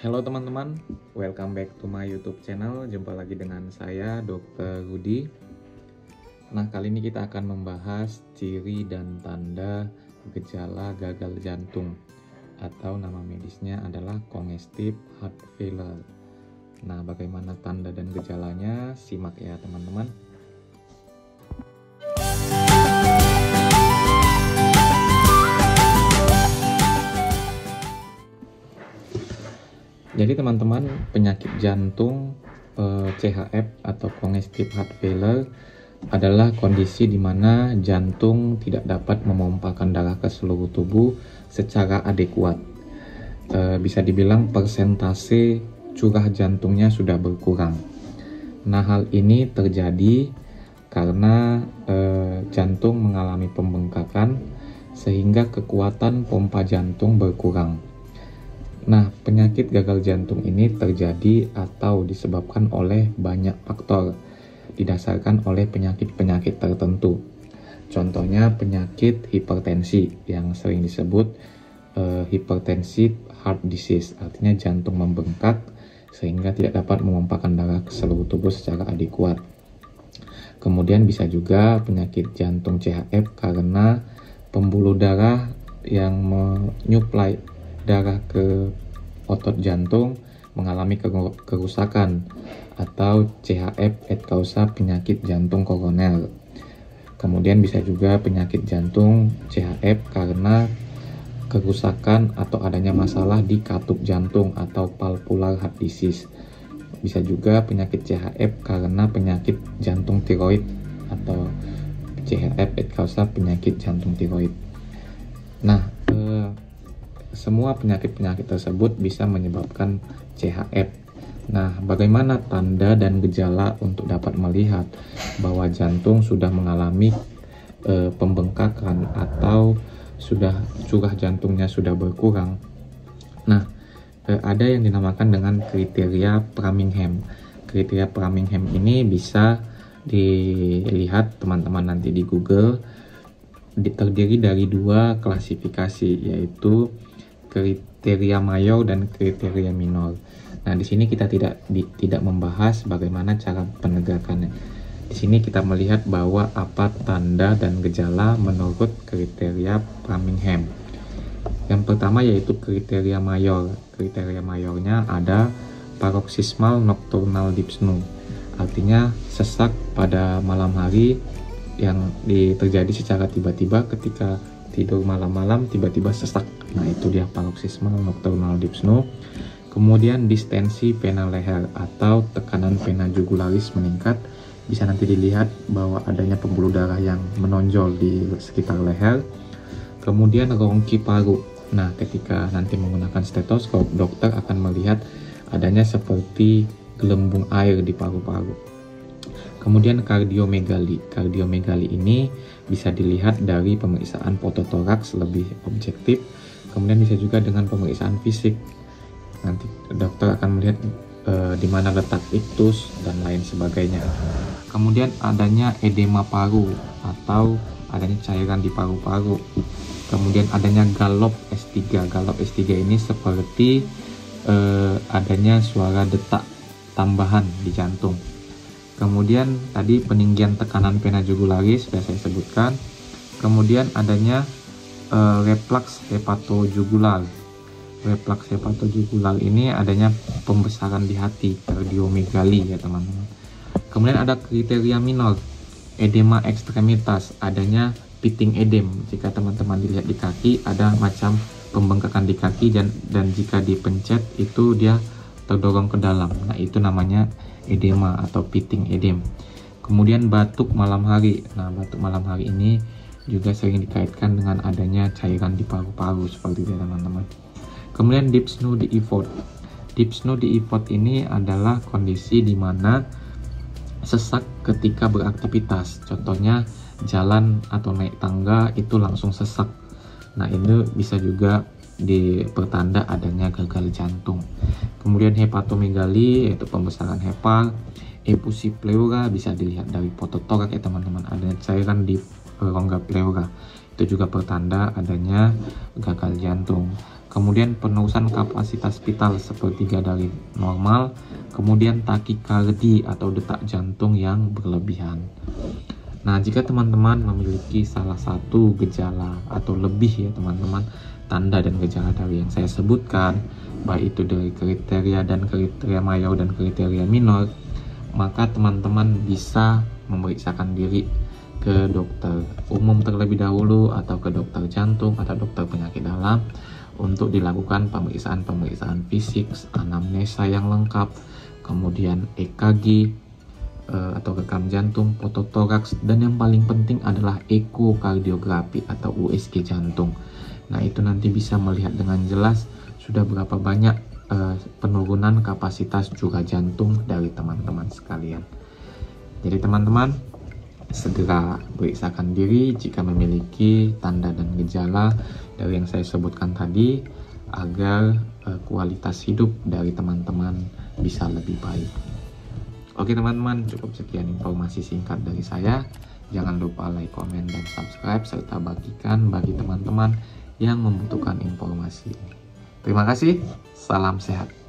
Halo teman-teman, welcome back to my YouTube channel. Jumpa lagi dengan saya, Dr. Rudi. Nah, kali ini kita akan membahas ciri dan tanda gejala gagal jantung, atau nama medisnya adalah congestive heart failure. Nah, bagaimana tanda dan gejalanya? Simak ya teman-teman. Jadi teman-teman, penyakit jantung CHF atau congestive heart failure adalah kondisi di mana jantung tidak dapat memompakan darah ke seluruh tubuh secara adekuat. Bisa dibilang persentase curah jantungnya sudah berkurang. Nah, hal ini terjadi karena jantung mengalami pembengkakan sehingga kekuatan pompa jantung berkurang. Nah, penyakit gagal jantung ini terjadi atau disebabkan oleh banyak faktor, didasarkan oleh penyakit-penyakit tertentu. Contohnya penyakit hipertensi yang sering disebut hypertensive heart disease, artinya jantung membengkak sehingga tidak dapat memompakan darah ke seluruh tubuh secara adekuat. Kemudian bisa juga penyakit jantung CHF karena pembuluh darah yang menyuplai darah ke otot jantung mengalami kerusakan atau CHF et causa penyakit jantung koroner. Kemudian bisa juga penyakit jantung CHF karena kerusakan atau adanya masalah di katup jantung atau valvular heart disease. Bisa juga penyakit CHF karena penyakit jantung tiroid atau CHF et causa penyakit jantung tiroid. Nah, semua penyakit-penyakit tersebut bisa menyebabkan CHF. Nah, bagaimana tanda dan gejala untuk dapat melihat bahwa jantung sudah mengalami pembengkakan atau sudah curah jantungnya sudah berkurang? Nah, ada yang dinamakan dengan kriteria Framingham. Kriteria Framingham ini bisa dilihat teman-teman nanti di Google. Terdiri dari dua klasifikasi, yaitu kriteria mayor dan kriteria minor. Nah, di sini kita tidak membahas bagaimana cara penegakannya. Di sini kita melihat bahwa apa tanda dan gejala menurut kriteria Framingham. Yang pertama yaitu kriteria mayor. Kriteria mayornya ada paroxysmal nocturnal dyspnea. Artinya sesak pada malam hari yang terjadi secara tiba-tiba ketika tidur malam-malam tiba-tiba sesak. Nah, itu dia paroxysmal nocturnal dyspnea. Kemudian distensi vena leher atau tekanan vena jugularis meningkat. Bisa nanti dilihat bahwa adanya pembuluh darah yang menonjol di sekitar leher. Kemudian rongki paru. Nah, ketika nanti menggunakan stetoskop, dokter akan melihat adanya seperti gelembung air di paru-paru. Kemudian kardiomegali. Kardiomegali ini bisa dilihat dari pemeriksaan fototoraks lebih objektif. Kemudian bisa juga dengan pemeriksaan fisik. Nanti dokter akan melihat di mana letak iktus dan lain sebagainya. Kemudian adanya edema paru atau adanya cairan di paru-paru. Kemudian adanya galop S3. Galop S3 ini seperti adanya suara detak tambahan di jantung. Kemudian tadi peninggian tekanan vena jugularis sudah saya sebutkan. Kemudian adanya reflux hepatojugular. Reflux hepatojugular ini adanya pembesaran di hati, kardiomegali ya teman-teman. Kemudian ada kriteria minor, edema ekstremitas, adanya pitting edem. Jika teman-teman dilihat di kaki ada macam pembengkakan di kaki dan jika dipencet itu dia terdorong ke dalam. Nah, itu namanya edema atau pitting edem. Kemudian batuk malam hari. Nah, batuk malam hari ini juga sering dikaitkan dengan adanya cairan di paru-paru seperti itu teman-teman. Kemudian dyspnea di effort. Dyspnea di effort ini adalah kondisi di mana sesak ketika beraktivitas. Contohnya jalan atau naik tangga itu langsung sesak. Nah, itu bisa juga dipertanda adanya gagal jantung. Kemudian hepatomegali yaitu pembesaran hepar. Efusi pleura bisa dilihat dari fototoraks ya teman-teman, adanya cairan di rongga pleura. Itu juga pertanda adanya gagal jantung. kemudian penerusan kapasitas vital sepertiga dari normal, kemudian takikardi atau detak jantung yang berlebihan. Nah, jika teman-teman memiliki salah satu gejala atau lebih ya teman-teman, tanda dan gejala dari yang saya sebutkan, baik itu dari kriteria mayor dan kriteria minor, maka teman-teman bisa memeriksakan diri ke dokter umum terlebih dahulu atau ke dokter jantung atau dokter penyakit dalam untuk dilakukan pemeriksaan fisik, anamnesa yang lengkap, kemudian EKG atau rekam jantung, fototoraks, dan yang paling penting adalah ekokardiografi atau USG jantung. Nah, itu nanti bisa melihat dengan jelas sudah berapa banyak penurunan kapasitas juga jantung dari teman-teman sekalian. Jadi teman-teman, segera periksakan diri jika memiliki tanda dan gejala dari yang saya sebutkan tadi, agar kualitas hidup dari teman-teman bisa lebih baik. Oke teman-teman, cukup sekian informasi singkat dari saya. Jangan lupa like, komen, dan subscribe, serta bagikan bagi teman-teman yang membutuhkan informasi ini. Terima kasih, salam sehat.